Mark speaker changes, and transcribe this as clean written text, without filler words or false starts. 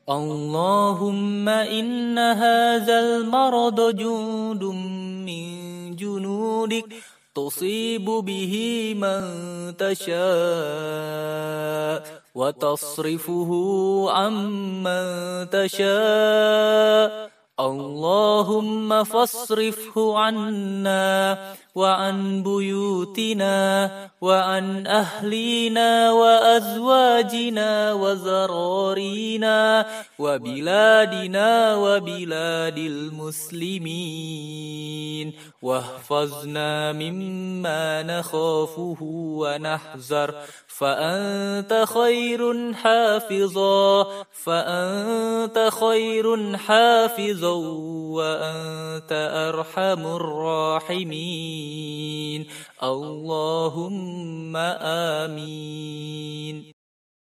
Speaker 1: اللهم إن هذا المرض جند من جنودك تصيب به من تشاء وتصرفه عمن تشاء اللهم فاصرفه عنا وعن بيوتنا وعن أهلنا وأزواجنا وزرارينا وبلادنا وبلاد المسلمين واحفظنا مما نخافه ونحذر فأنت خير حافظا وأنت أرحم الراحمين اللهم آمين.